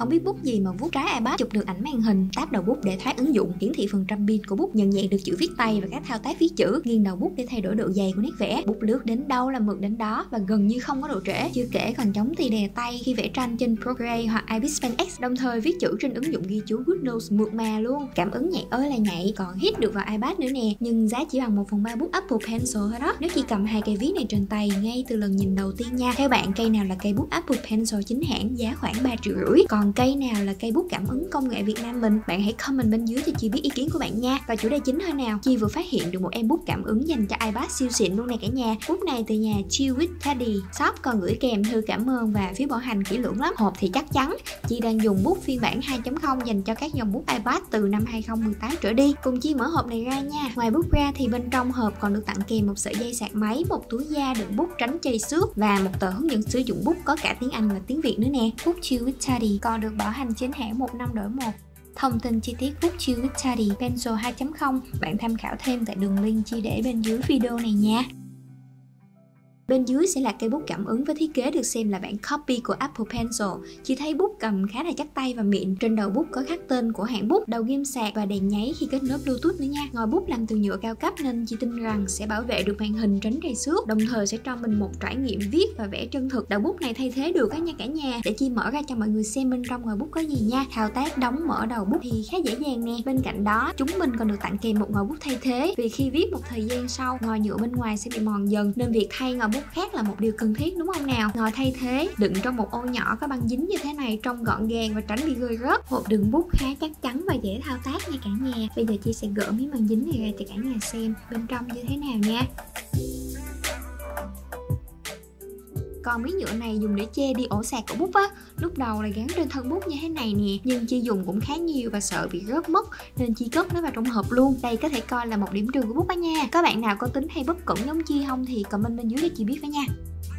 Không biết bút gì mà vuốt trái iPad chụp được ảnh màn hình, táp đầu bút để thoát ứng dụng, hiển thị phần trăm pin của bút, nhận dạng được chữ viết tay và các thao tác viết chữ, nghiêng đầu bút để thay đổi độ dày của nét vẽ. Bút lướt đến đâu là mực đến đó và gần như không có độ trễ. Chưa kể còn chống tì đè tay khi vẽ tranh trên Procreate hoặc IBIS Pen X, đồng thời viết chữ trên ứng dụng ghi chú GoodNotes mượt mà luôn. Cảm ứng nhạy ơi là nhạy, còn hit được vào iPad nữa nè, nhưng giá chỉ bằng 1/3 bút Apple Pencil thôi đó. Nếu chỉ cầm hai cây viết này trên tay ngay từ lần nhìn đầu tiên nha. Theo bạn, cây nào là cây bút Apple Pencil chính hãng giá khoảng 3,5 triệu, còn cây nào là cây bút cảm ứng công nghệ Việt Nam mình? Bạn hãy comment bên dưới cho Chi biết ý kiến của bạn nha. Và chủ đề chính thôi nào, Chi vừa phát hiện được một em bút cảm ứng dành cho iPad siêu xịn luôn nè cả nhà. Bút này từ nhà Chill with Teddy. Shop còn gửi kèm thư cảm ơn và phiếu bảo hành kỹ lưỡng lắm. Hộp thì chắc chắn. Chi đang dùng bút phiên bản 2.0 dành cho các dòng bút iPad từ năm 2018 trở đi. Cùng Chi mở hộp này ra nha. Ngoài bút ra thì bên trong hộp còn được tặng kèm một sợi dây sạc máy, một túi da đựng bút tránh chày xước và một tờ hướng dẫn sử dụng bút có cả tiếng Anh và tiếng Việt nữa nè. Bút Chill with Teddy còn được bảo hành chính hãng 1 năm đổi 1. Thông tin chi tiết bút Chill with Teddy Pencil 2.0 bạn tham khảo thêm tại đường link Chi để bên dưới video này nha. Bên dưới sẽ là cây bút cảm ứng với thiết kế được xem là bản copy của Apple Pencil. Chị thấy bút cầm khá là chắc tay và mịn. Trên đầu bút có khắc tên của hãng bút, đầu ghim sạc và đèn nháy khi kết nối Bluetooth nữa nha. Ngòi bút làm từ nhựa cao cấp nên chị tin rằng sẽ bảo vệ được màn hình tránh trầy xước, đồng thời sẽ cho mình một trải nghiệm viết và vẽ chân thực. Đầu bút này thay thế được á nha cả nhà. Để Chi mở ra cho mọi người xem bên trong ngòi bút có gì nha. Thao tác đóng mở đầu bút thì khá dễ dàng nè. Bên cạnh đó, chúng mình còn được tặng kèm một ngòi bút thay thế, vì khi viết một thời gian sau, ngòi nhựa bên ngoài sẽ bị mòn dần nên việc thay ngòi bút khác là một điều cần thiết đúng không nào? Ngòi thay thế đựng trong một ô nhỏ có băng dính như thế này, trông gọn gàng và tránh bị rơi rớt. Hộp đựng bút khá chắc chắn và dễ thao tác nha cả nhà. Bây giờ Chi sẽ gỡ miếng băng dính này ra cho cả nhà xem bên trong như thế nào nha. Còn miếng nhựa này dùng để che đi ổ sạc của bút á. Lúc đầu là gắn trên thân bút như thế này nè, nhưng Chi dùng cũng khá nhiều và sợ bị rớt mất nên Chi cất nó vào trong hộp luôn. Đây có thể coi là một điểm trừ của bút á nha. Các bạn nào có tính hay bất cẩn giống Chi không thì comment bên dưới để Chi biết với nha.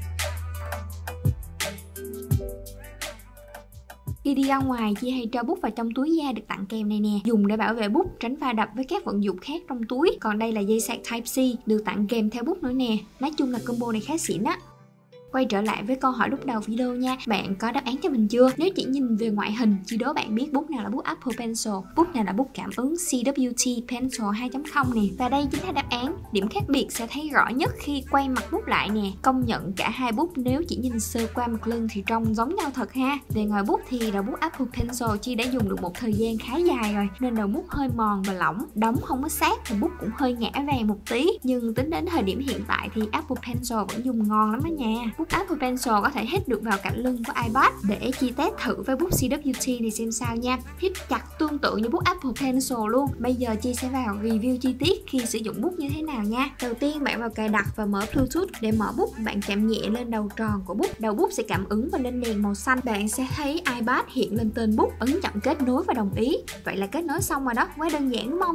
Khi đi ra ngoài, Chi hay treo bút vào trong túi da được tặng kèm này nè, dùng để bảo vệ bút, tránh va đập với các vận dụng khác trong túi. Còn đây là dây sạc Type-C được tặng kèm theo bút nữa nè. Nói chung là combo này khá xịn á. Quay trở lại với câu hỏi lúc đầu video nha, bạn có đáp án cho mình chưa? Nếu chỉ nhìn về ngoại hình, Chi đố bạn biết bút nào là bút Apple Pencil, bút nào là bút cảm ứng CWT Pencil 2.0 nè. Và đây chính là đáp án. Điểm khác biệt sẽ thấy rõ nhất khi quay mặt bút lại nè. Công nhận cả hai bút nếu chỉ nhìn sơ qua mặt lưng thì trông giống nhau thật ha. Về ngòi bút thì đầu bút Apple Pencil Chi đã dùng được một thời gian khá dài rồi nên đầu bút hơi mòn và lỏng, đóng không có sát thì bút cũng hơi ngã vàng một tí. Nhưng tính đến thời điểm hiện tại thì Apple Pencil vẫn dùng ngon lắm đó nha. Bút Apple Pencil có thể hít được vào cạnh lưng của iPad. Để Chi test thử với bút CWT này xem sao nha. Hít chặt tương tự như bút Apple Pencil luôn. Bây giờ Chi sẽ vào review chi tiết khi sử dụng bút như thế nào nha. Đầu tiên bạn vào cài đặt và mở Bluetooth. Để mở bút, bạn chạm nhẹ lên đầu tròn của bút. Đầu bút sẽ cảm ứng và lên đèn màu xanh. Bạn sẽ thấy iPad hiện lên tên bút. Ấn chọn kết nối và đồng ý. Vậy là kết nối xong rồi đó. Quá đơn giản đúng không?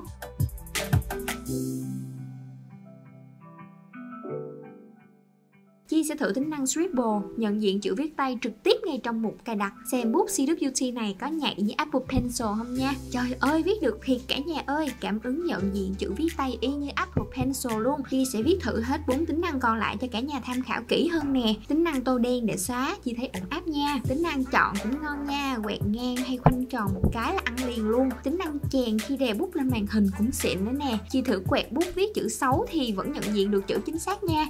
Chi sẽ thử tính năng Scribble, nhận diện chữ viết tay trực tiếp ngay trong mục cài đặt, xem bút CWT này có nhạy như Apple Pencil không nha. Trời ơi, viết được thiệt cả nhà ơi, cảm ứng nhận diện chữ viết tay y như Apple Pencil luôn. Chi sẽ viết thử hết 4 tính năng còn lại cho cả nhà tham khảo kỹ hơn nè. Tính năng tô đen để xóa, Chi thấy ổn áp nha. Tính năng chọn cũng ngon nha, quẹt ngang hay khoanh tròn một cái là ăn liền luôn. Tính năng chèn khi đè bút lên màn hình cũng xịn nữa nè. Chi thử quẹt bút viết chữ xấu thì vẫn nhận diện được chữ chính xác nha.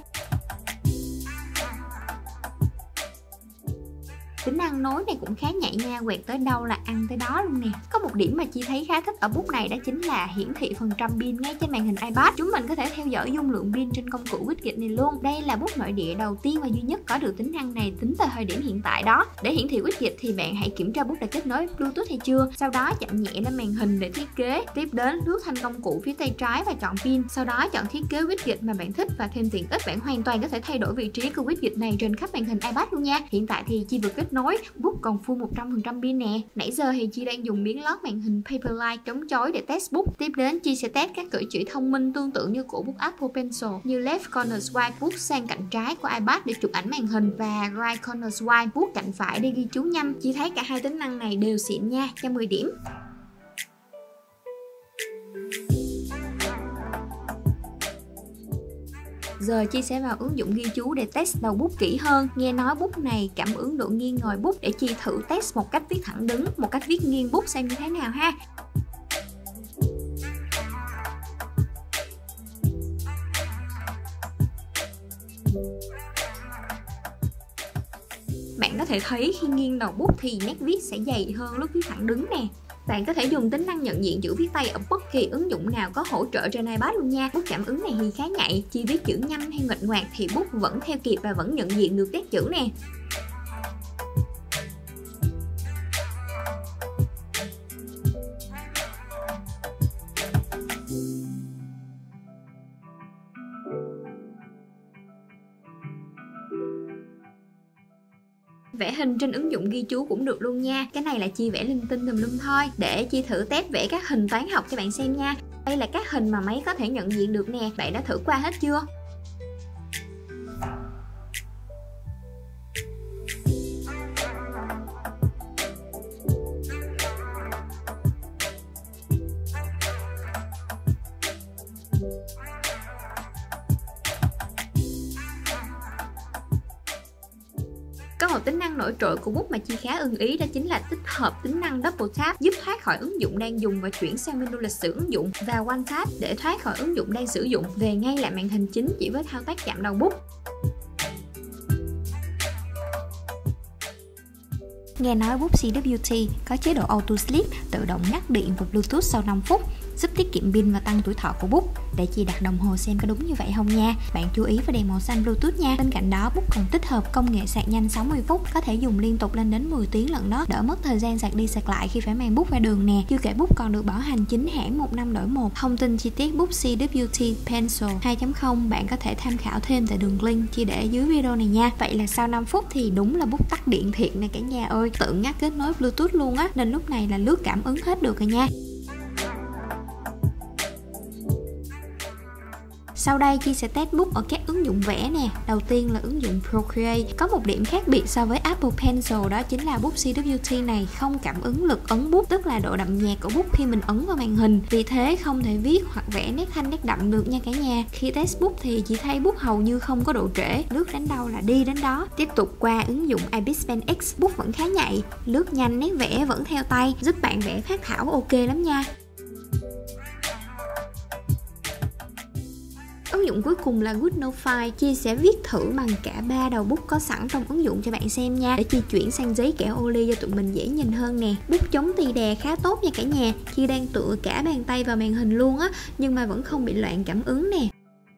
Tính năng nối này cũng khá nhạy nha, quẹt tới đâu là ăn tới đó luôn nè. Có một điểm mà Chi thấy khá thích ở bút này đó chính là hiển thị phần trăm pin ngay trên màn hình iPad. Chúng mình có thể theo dõi dung lượng pin trên công cụ widget này luôn. Đây là bút nội địa đầu tiên và duy nhất có được tính năng này tính tới thời điểm hiện tại đó. Để hiển thị widget thì bạn hãy kiểm tra bút đã kết nối Bluetooth hay chưa. Sau đó chạm nhẹ lên màn hình để thiết kế. Tiếp đến lướt thanh công cụ phía tay trái và chọn pin. Sau đó chọn thiết kế widget mà bạn thích và thêm tiện ích. Bạn hoàn toàn có thể thay đổi vị trí của widget này trên khắp màn hình iPad luôn nha. Hiện tại thì Chi vừa kết nối, bút còn full 100% pin nè. Nãy giờ thì Chi đang dùng miếng lót màn hình Paperlike chống chói để test bút. Tiếp đến Chi sẽ test các cử chỉ thông minh tương tự như của bút Apple Pencil, như left corner swipe bút sang cạnh trái của iPad để chụp ảnh màn hình và right corner swipe bút cạnh phải để ghi chú nhanh. Chi thấy cả hai tính năng này đều xịn nha, cho 10 điểm. Giờ Chi sẽ vào ứng dụng ghi chú để test đầu bút kỹ hơn. Nghe nói bút này cảm ứng độ nghiêng ngòi bút, để Chi thử test một cách viết thẳng đứng, một cách viết nghiêng bút xem như thế nào ha. Bạn có thể thấy khi nghiêng đầu bút thì nét viết sẽ dày hơn lúc viết thẳng đứng nè. Bạn có thể dùng tính năng nhận diện chữ viết tay ở bất kỳ ứng dụng nào có hỗ trợ trên iPad luôn nha. Bút cảm ứng này thì khá nhạy, Chi viết chữ nhanh hay nguệch ngoạc thì bút vẫn theo kịp và vẫn nhận diện được nét chữ nè. Vẽ hình trên ứng dụng ghi chú cũng được luôn nha. Cái này là Chi vẽ linh tinh tùm lum thôi. Để Chi thử test vẽ các hình toán học cho bạn xem nha. Đây là các hình mà máy có thể nhận diện được nè. Bạn đã thử qua hết chưa? Có một tính năng nổi trội của bút mà Chi khá ưng ý, đó chính là tích hợp tính năng Double Tap, giúp thoát khỏi ứng dụng đang dùng và chuyển sang menu lịch sử ứng dụng, và One Tap để thoát khỏi ứng dụng đang sử dụng, về ngay lại màn hình chính chỉ với thao tác chạm đầu bút. Nghe nói bút CWT có chế độ Auto Sleep, tự động ngắt điện và Bluetooth sau 5 phút, giúp tiết kiệm pin và tăng tuổi thọ của bút. Để Chi đặt đồng hồ xem có đúng như vậy không nha. Bạn chú ý với đèn màu xanh Bluetooth nha. Bên cạnh đó, bút còn tích hợp công nghệ sạc nhanh 60 phút, có thể dùng liên tục lên đến 10 tiếng lận đó, đỡ mất thời gian sạc đi sạc lại khi phải mang bút ra đường nè. Chưa kể bút còn được bảo hành chính hãng 1 năm đổi 1. Thông tin chi tiết bút CWT Pencil 2.0 bạn có thể tham khảo thêm tại đường link Chi để dưới video này nha. Vậy là sau 5 phút thì đúng là bút tắt điện thiệt nè cả nhà ơi, tự ngắt kết nối Bluetooth luôn á, nên lúc này là lướt cảm ứng hết được rồi nha. Sau đây Chi sẽ test bút ở các ứng dụng vẽ nè. Đầu tiên là ứng dụng Procreate. Có một điểm khác biệt so với Apple Pencil, đó chính là bút CWT này không cảm ứng lực ấn bút, tức là độ đậm nhạt của bút khi mình ấn vào màn hình. Vì thế không thể viết hoặc vẽ nét thanh nét đậm được nha cả nhà. Khi test bút thì chỉ thấy bút hầu như không có độ trễ, lướt đến đâu là đi đến đó. Tiếp tục qua ứng dụng IBIS Pen X, bút vẫn khá nhạy, lướt nhanh, nét vẽ vẫn theo tay, giúp bạn vẽ phác thảo ok lắm nha. Ứng dụng cuối cùng là GoodNote. Chi sẽ viết thử bằng cả 3 đầu bút có sẵn trong ứng dụng cho bạn xem nha, để Chi chuyển sang giấy kẻ ô ly cho tụi mình dễ nhìn hơn nè. Bút chống tì đè khá tốt nha cả nhà. Chi đang tựa cả bàn tay vào màn hình luôn á, nhưng mà vẫn không bị loạn cảm ứng nè.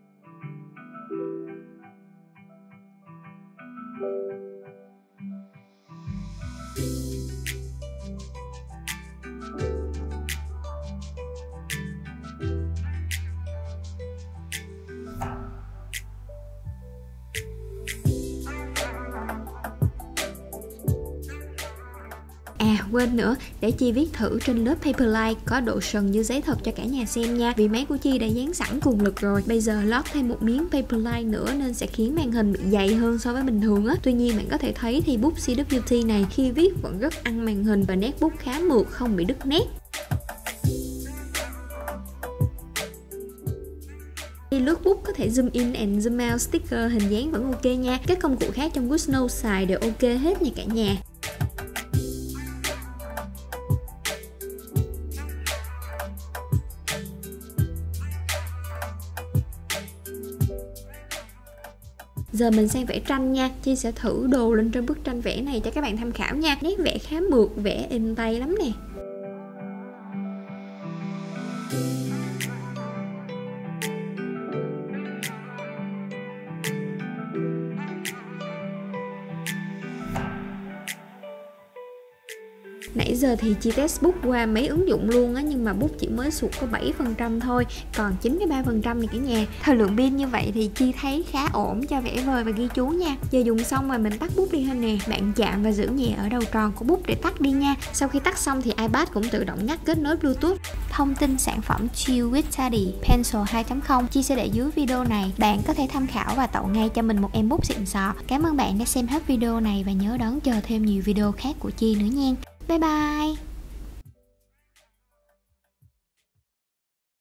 À quên nữa, để Chi viết thử trên lớp Paperlike có độ sần như giấy thật cho cả nhà xem nha. Vì máy của Chi đã dán sẵn cùng lực rồi, bây giờ lót thêm một miếng Paperlike nữa nên sẽ khiến màn hình bị dày hơn so với bình thường á. Tuy nhiên bạn có thể thấy thì bút CWT này khi viết vẫn rất ăn màn hình và nét bút khá mượt, không bị đứt nét. Khi lướt bút có thể zoom in and zoom out, sticker, hình dáng vẫn ok nha. Các công cụ khác trong GoodNote xài đều ok hết nha cả nhà. Giờ mình sang vẽ tranh nha. Chi sẽ thử đồ lên trên bức tranh vẽ này cho các bạn tham khảo nha. Nét vẽ khá mượt, vẽ êm tay lắm nè. Nãy giờ thì Chi test bút qua mấy ứng dụng luôn á, nhưng mà bút chỉ mới sụt có 7% thôi, còn 93% này cả nhà. Thời lượng pin như vậy thì Chi thấy khá ổn cho vẽ vời và ghi chú nha. Giờ dùng xong rồi mình tắt bút đi ha nè. Bạn chạm và giữ nhẹ ở đầu tròn của bút để tắt đi nha. Sau khi tắt xong thì iPad cũng tự động ngắt kết nối Bluetooth. Thông tin sản phẩm Chill with Teddy Pencil 2.0 Chi sẽ để dưới video này. Bạn có thể tham khảo và tậu ngay cho mình một em bút xịn sò. Cảm ơn bạn đã xem hết video này và nhớ đón chờ thêm nhiều video khác của Chi nữa nha. Bye bye!